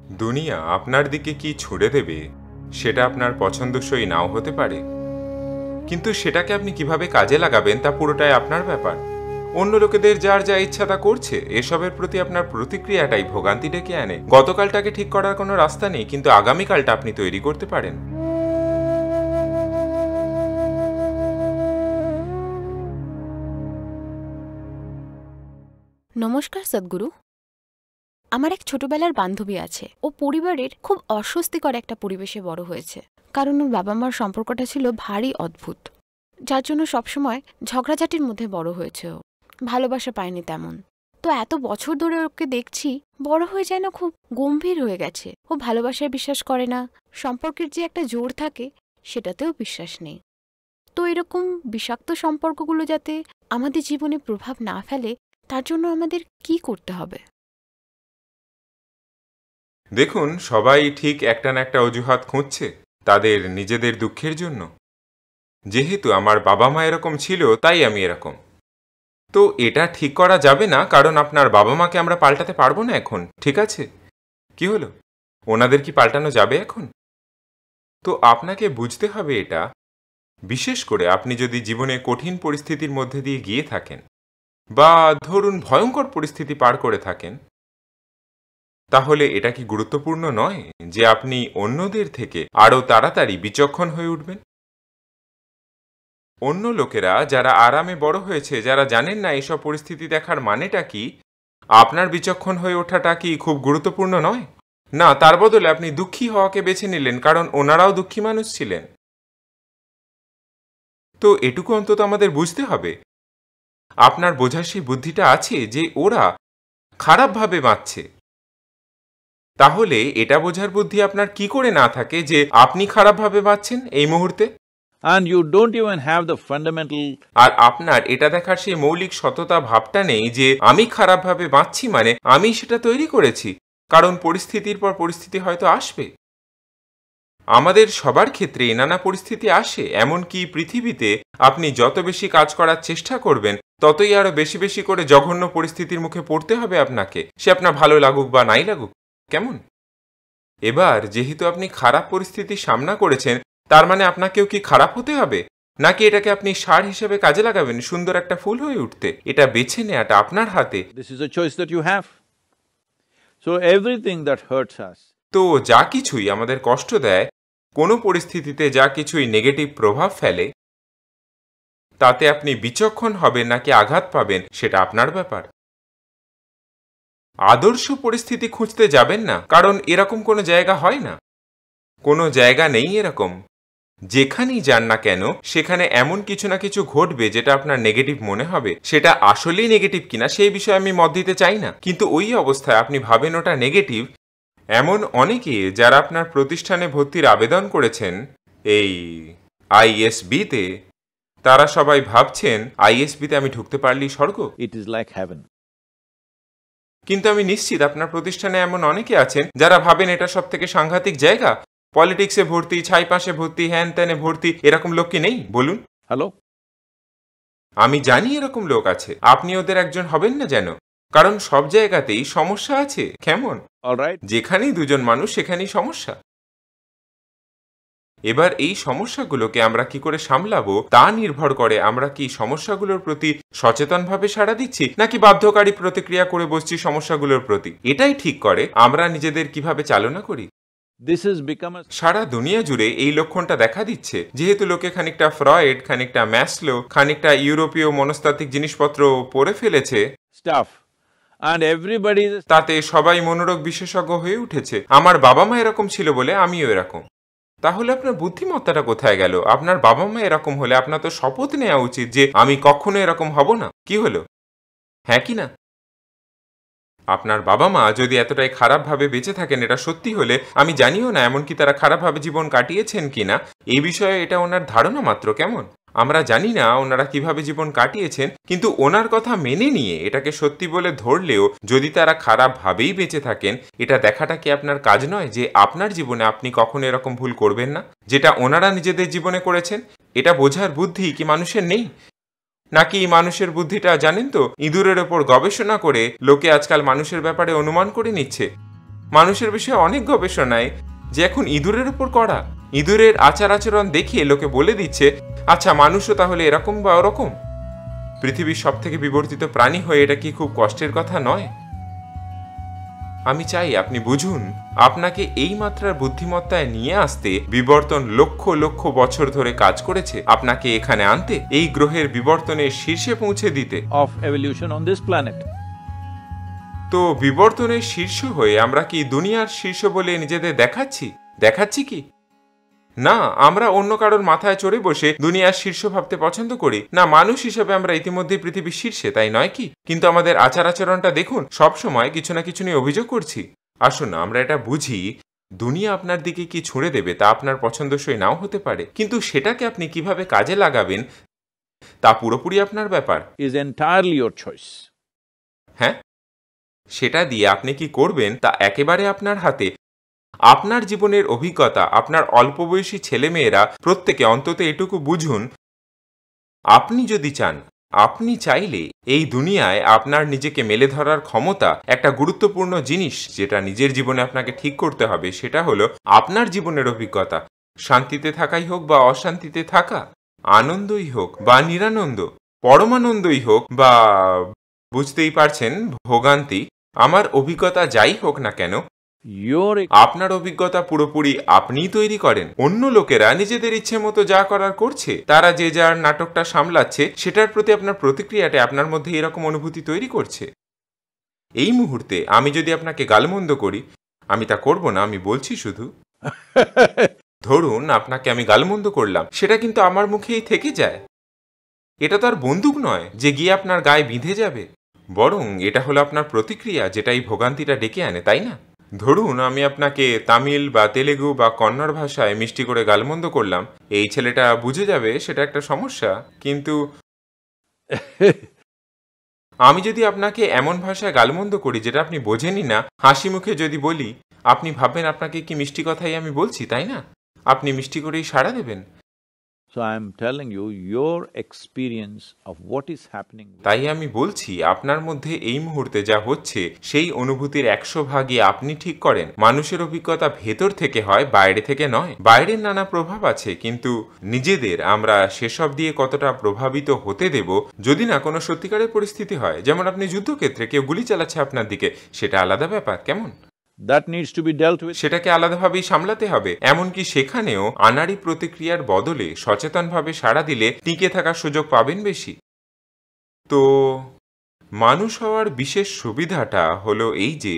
দুনিয়া আপনার দিকে কি ছুড়ে দেবে সেটা আপনার পছন্দসই নাও হতে পারে, কিন্তু সেটাকে আপনি কিভাবে কাজে লাগাবেন তা পুরোটাই আপনার ব্যাপার। অন্য লোকেদের যার যা ইচ্ছা তা করছে, এসবের প্রতি আপনার প্রতিক্রিয়াটাই ভোগান্তি ডেকে আনে। গতকালটাকে ঠিক করার কোনো রাস্তা নেই, কিন্তু আগামীকালটা আপনি তৈরি করতে পারেন। নমস্কার সদ্গুরু। আমার এক ছোটবেলার বান্ধবী আছে। ও পরিবারের খুব অস্বস্তিকর একটা পরিবেশে বড় হয়েছে, কারণ ওর বাবা মার সম্পর্কটা ছিল ভারী অদ্ভুত, যার জন্য সবসময় ঝগড়াঝাটির মধ্যে বড় হয়েছে। ও ভালোবাসা পায়নি তেমন। তো এত বছর ধরে ওকে দেখছি বড় হয়ে যেন খুব গম্ভীর হয়ে গেছে। ও ভালোবাসায় বিশ্বাস করে না, সম্পর্কের যে একটা জোর থাকে সেটাতেও বিশ্বাস নেই। তো এরকম বিষাক্ত সম্পর্কগুলো যাতে আমাদের জীবনে প্রভাব না ফেলে, তার জন্য আমাদের কি করতে হবে? দেখুন, সবাই ঠিক একটা না একটা অজুহাত খুঁজছে তাদের নিজেদের দুঃখের জন্য। যেহেতু আমার বাবা মা এরকম ছিল তাই আমি এরকম। তো এটা ঠিক করা যাবে না, কারণ আপনার বাবা মাকে আমরা পাল্টাতে পারবো না এখন, ঠিক আছে? কি হলো, ওনাদের কি পাল্টানো যাবে এখন? তো আপনাকে বুঝতে হবে এটা, বিশেষ করে আপনি যদি জীবনে কঠিন পরিস্থিতির মধ্যে দিয়ে গিয়ে থাকেন বা ধরুন ভয়ঙ্কর পরিস্থিতি পার করে থাকেন, তাহলে এটা কি গুরুত্বপূর্ণ নয় যে আপনি অন্যদের থেকে আরও তাড়াতাড়ি বিচক্ষণ হয়ে উঠবেন? অন্য লোকেরা যারা আরামে বড় হয়েছে, যারা জানেন না এসব পরিস্থিতি দেখার মানেটা কি, আপনার বিচক্ষণ হয়ে ওঠাটা কি খুব গুরুত্বপূর্ণ নয়? না, তার বদলে আপনি দুঃখী হওয়াকে বেছে নিলেন, কারণ ওনারাও দুঃখী মানুষ ছিলেন। তো এটুকু অন্তত আমাদের বুঝতে হবে, আপনার বোঝার সেই বুদ্ধিটা আছে যে ওরা খারাপভাবে বাঁচছে। তাহলে এটা বোঝার বুদ্ধি আপনার কি করে না থাকে যে আপনি খারাপভাবে বাঁচছেন এই মুহূর্তে? And you don't even have the fundamental... আর আপনার এটা দেখার সেই মৌলিক সততা ভাবটা নেই যে আমি খারাপভাবে বাঁচছি মানে আমি সেটা তৈরি করেছি, কারণ পরিস্থিতির পর পরিস্থিতি হয়তো আসবে। আমাদের সবার ক্ষেত্রেই নানা পরিস্থিতি আসে, এমনকি পৃথিবীতে আপনি যত বেশি কাজ করার চেষ্টা করবেন ততই আরো বেশি বেশি করে জঘন্য পরিস্থিতির মুখে পড়তে হবে আপনাকে, সে আপনার ভালো লাগুক বা নাই লাগুক। কেমন? এবার যেহেতু আপনি খারাপ পরিস্থিতির সামনা করেছেন, তার মানে আপনাকেও কি খারাপ হতে হবে, নাকি এটাকে আপনি সার হিসেবে কাজে লাগাবেন সুন্দর একটা ফুল হয়ে উঠতে? এটা বেছে নেওয়াটা আপনার হাতে। This is a choice that you have. So everything that hurts us... তো যা কিছুই আমাদের কষ্ট দেয়, কোনো পরিস্থিতিতে যা কিছুই নেগেটিভ প্রভাব ফেলে, তাতে আপনি বিচক্ষণ হবেন নাকি আঘাত পাবেন সেটা আপনার ব্যাপার। আদর্শ পরিস্থিতি খুঁজতে যাবেন না, কারণ এরকম কোনো জায়গা হয় না, কোনো জায়গা নেই এরকম। যেখানেই যান না কেন সেখানে এমন কিছু না কিছু ঘটবে যেটা আপনার নেগেটিভ মনে হবে। সেটা আসলেই নেগেটিভ কিনা সেই বিষয়ে আমি মত দিতে চাই না, কিন্তু ওই অবস্থায় আপনি ভাবেন ওটা নেগেটিভ। এমন অনেকে যারা আপনার প্রতিষ্ঠানে ভর্তির আবেদন করেছেন এই আইএসবিতে, তারা সবাই ভাবছেন আইএসবিতে আমি ঢুকতে পারলেই স্বর্গ। It is like heaven. কিন্তু আমি নিশ্চিত আপনার প্রতিষ্ঠানে এমন অনেকে আছেন যারা ভাবেন এটা সব থেকে সাংঘাতিক জায়গা। পলিটিক্সে ভর্তি, ছাইপাশে ভর্তি, হ্যান ত্যানে ভর্তি, এরকম লোক কি নেই বলুন? হ্যালো, আমি জানি এরকম লোক আছে, আপনি ওদের একজন হবেন না যেন, কারণ সব জায়গাতেই সমস্যা আছে। কেমন? অলরাইট। যেখানেই দুজন মানুষ সেখানেই সমস্যা। এবার এই সমস্যাগুলোকে আমরা কি করে সামলাবো তা নির্ভর করে আমরা কি সমস্যাগুলোর প্রতি সচেতনভাবে সাড়া দিচ্ছি নাকি বাধ্যকারী প্রতিক্রিয়া করে বসছি সমস্যাগুলোর প্রতি। এটাই ঠিক করে আমরা নিজেদের কিভাবে চালনা করি। সারা দুনিয়া জুড়ে এই লক্ষণটা দেখা দিচ্ছে, যেহেতু লোকে খানিকটা ফ্রয়েড, খানিকটা ম্যাসলো, খানিকটা ইউরোপীয় মনস্তাত্ত্বিক জিনিসপত্র পড়ে ফেলেছে, তাতে সবাই মনোরোগ বিশেষজ্ঞ হয়ে উঠেছে। আমার বাবা মা এরকম ছিল বলে আমিও এরকম। তাহলে আপনার বুদ্ধিমত্তাটা কোথায় গেল? আপনার বাবা মা এরকম হলে আপনার তো শপথ নেওয়া উচিত যে আমি কখনো এরকম হব না। কি হলো, হ্যাঁ কি না? আপনার বাবা মা যদি এতটাই খারাপভাবে বেঁচে থাকেন এটা সত্যি হলে, আমি জানিও না এমনকি তারা খারাপভাবে জীবন কাটিয়েছেন কিনা, এই বিষয়ে এটা ওনার ধারণা মাত্র। কেমন? আমরা জানি না ওনারা কিভাবে জীবন কাটিয়েছেন, কিন্তু ওনার কথা মেনে নিয়ে এটাকে সত্যি বলে ধরলেও যদি তারা খারাপভাবেই বেঁচে থাকেন, এটা দেখাটা কি আপনার কাজ নয় যে আপনার জীবনে আপনি কখনো এরকম ভুল করবেন না যেটা ওনারা নিজেদের জীবনে করেছেন? এটা বোঝার বুদ্ধি কি মানুষের নেই? নাকি মানুষের বুদ্ধিটা জানেন তো, ইঁদুরের ওপর গবেষণা করে লোকে আজকাল মানুষের ব্যাপারে অনুমান করে নিচ্ছে। মানুষের বিষয়ে অনেক গবেষণায় যে এখন ইঁদুরের উপর করা, ইঁদুরের আচার আচরণ দেখিয়ে লোকে বলে দিচ্ছে আচ্ছা মানুষও তাহলে এরকম বা ওরকম। পৃথিবীর সব থেকে বিবর্তিত প্রাণী হয়ে এটা কি খুব কষ্টের কথা নয়? আমি চাই আপনি বুঝুন, আপনাকে এই মাত্রার বুদ্ধিমত্তায় নিয়ে আসতে বিবর্তন লক্ষ লক্ষ বছর ধরে কাজ করেছে, আপনাকে এখানে আনতে, এই গ্রহের বিবর্তনের শীর্ষে পৌঁছে দিতে। of evolution on this planet. তো বিবর্তনের শীর্ষ হয়ে আমরা কি দুনিয়ার শীর্ষ বলে নিজেদের দেখাচ্ছি কি? না, আমরা অন্য কারোর মাথায় চড়ে বসে দুনিয়ার শীর্ষ ভাবতে পছন্দ করি না। মানুষ হিসেবে আমরা ইতিমধ্যে পৃথিবীর শীর্ষে, তাই নয় কি? কিন্তু আমাদের আচার আচরণটা দেখুন, সব সময় কিছু না কিছু নিয়ে অভিযোগ করছি। আসুন না আমরা এটা বুঝি, দুনিয়া আপনার দিকে কি ছুঁড়ে দেবে তা আপনার পছন্দসই নাও হতে পারে, কিন্তু সেটাকে আপনি কিভাবে কাজে লাগাবেন তা পুরোপুরি আপনার ব্যাপার। Is entirely your choice. হ্যাঁ, সেটা দিয়ে আপনি কি করবেন তা একেবারে আপনার হাতে। আপনার জীবনের অভিজ্ঞতা, আপনার অল্প বয়সী ছেলেমেয়েরা প্রত্যেকে অন্তত এটুকু বুঝুন, আপনি যদি চান, আপনি চাইলে এই দুনিয়ায় আপনার নিজেকে মেলে ধরার ক্ষমতা একটা গুরুত্বপূর্ণ জিনিস যেটা নিজের জীবনে আপনাকে ঠিক করতে হবে, সেটা হলো আপনার জীবনের অভিজ্ঞতা। শান্তিতে থাকাই হোক বা অশান্তিতে থাকা, আনন্দই হোক বা নিরানন্দ, পরমানন্দই হোক বা বুঝতেই পারছেন ভোগান্তি, আমার অভিজ্ঞতা যাই হোক না কেন, আপনার অভিজ্ঞতা পুরোপুরি আপনিই তৈরি করেন। অন্য লোকেরা নিজেদের ইচ্ছে মতো যা করার করছে, তারা যে যার নাটকটা সামলাচ্ছে, সেটার প্রতি আপনার প্রতিক্রিয়াটা আপনার মধ্যে এরকম অনুভূতি তৈরি করছে। এই মুহূর্তে আমি যদি আপনাকে গালমন্দ করি, আমি তা করব না, আমি বলছি শুধু ধরুন আপনাকে আমি গালমন্দ করলাম, সেটা কিন্তু আমার মুখেই থেকে যায়। এটা তো আর বন্দুক নয় যে গিয়ে আপনার গায়ে বিঁধে যাবে, বরং এটা হলো আপনার প্রতিক্রিয়া যেটা এই ভোগান্তিটা ডেকে আনে, তাই না? ধরুন আমি আপনাকে তামিল বা তেলেগু বা কন্নড় ভাষায় মিষ্টি করে গালমন্দ করলাম, এই ছেলেটা বুঝে যাবে সেটা একটা সমস্যা, কিন্তু আমি যদি আপনাকে এমন ভাষায় গালমন্দ করি যেটা আপনি বোঝেনই না, হাসি মুখে যদি বলি, আপনি ভাববেন আপনাকে কি মিষ্টি কথাই আমি বলছি, তাই না? আপনি মিষ্টি করেই সাড়া দেবেন। So I am telling you, your experience of what is happening. তাই আমি বলছি, আপনার মধ্যে এই মুহূর্তে যা হচ্ছে সেই অনুভূতির 100 ভাগই আপনি ঠিক করেন। মানুষের অভিজ্ঞতা ভেতর থেকে হয়, বাইরে থেকে নয়। বাইরের নানা প্রভাব আছে, কিন্তু নিজেদের আমরা সেসব দিয়ে কতটা প্রভাবিত হতে দেব যদি না কোনো সত্যিকারের পরিস্থিতি হয়। যেমন আপনি যুদ্ধক্ষেত্রে কেউ গুলি চালাচ্ছে আপনার দিকে, সেটা আলাদা ব্যাপার, কেমন? That needs to be dealt with. সেটাকে আলাদাভাবেই সামলাতে হবে। এমনকি সেখানেও আনাড়ি প্রতিক্রিয়ার বদলে সচেতনভাবে সাড়া দিলে টিকে থাকার সুযোগ পাবেন বেশি। তো মানুষ হওয়ার বিশেষ সুবিধাটা হলো এই যে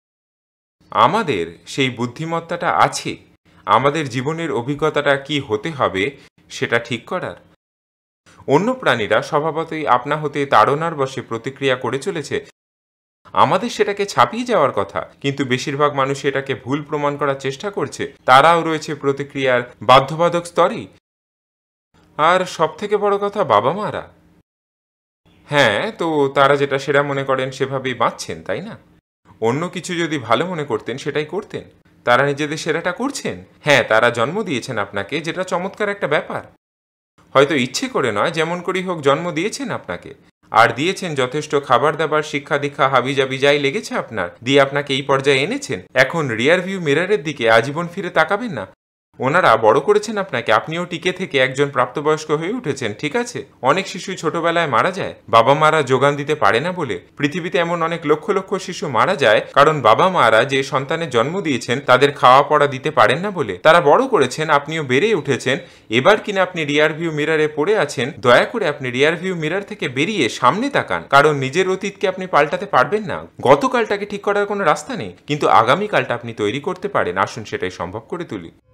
আমাদের সেই বুদ্ধিমত্তাটা আছে, আমাদের জীবনের অভিজ্ঞতাটা কি হতে হবে সেটা ঠিক করার। অন্য প্রাণীরা স্বভাবতই আপনা হতে তাড়নার বশে প্রতিক্রিয়া করে চলেছে, আমাদের সেটাকে ছাপিয়ে যাওয়ার কথা, কিন্তু বেশিরভাগ মানুষ এটাকে ভুল প্রমাণ করার চেষ্টা করছে। তারাও রয়েছে প্রতিক্রিয়ার বাধ্যবাধক স্তরেই। আর সব থেকে বড় কথা, বাবা মারা, হ্যাঁ, তো তারা যেটা সেরা মনে করেন সেভাবেই বাঁচছেন, তাই না? অন্য কিছু যদি ভালো মনে করতেন সেটাই করতেন। তারা নিজেদের সেরাটা করছেন। হ্যাঁ, তারা জন্ম দিয়েছেন আপনাকে, যেটা চমৎকার একটা ব্যাপার। হয়তো ইচ্ছে করে নয়, যেমন করেই হোক জন্ম দিয়েছেন আপনাকে, আর দিয়েছেন যথেষ্ট খাবার দাবার, শিক্ষা দীক্ষা, হাবিজাবি যাই লেগেছে আপনার, দিয়ে আপনাকে এই পর্যায়ে এনেছেন। এখন রিয়ার ভিউ মিররের দিকে আজীবন ফিরে তাকাবেন না। ওনারা বড় করেছেন আপনাকে, আপনিও টিকে থেকে একজন প্রাপ্তবয়স্ক হয়ে উঠেছেন, ঠিক আছে? অনেক শিশু ছোটবেলায় মারা যায় বাবা মারা যোগান দিতে পারে না বলে। পৃথিবীতে এমন অনেক লক্ষ লক্ষ শিশু মারা যায় কারণ বাবা মারা যে সন্তানের জন্ম দিয়েছেন তাদের খাওয়া পড়া দিতে পারেন না বলে। তারা বড় করেছেন, আপনিও বেড়ে উঠেছেন। এবার কিনা আপনি রিয়ার ভিউ মিররে পড়ে আছেন। দয়া করে আপনি রিয়ার ভিউ মিরর থেকে বেরিয়ে সামনে তাকান, কারণ নিজের অতীতকে আপনি পাল্টাতে পারবেন না। গতকালটাকে ঠিক করার কোনো রাস্তা নেই, কিন্তু আগামীকালটা আপনি তৈরি করতে পারেন। আসুন সেটাই সম্ভব করে তুলি।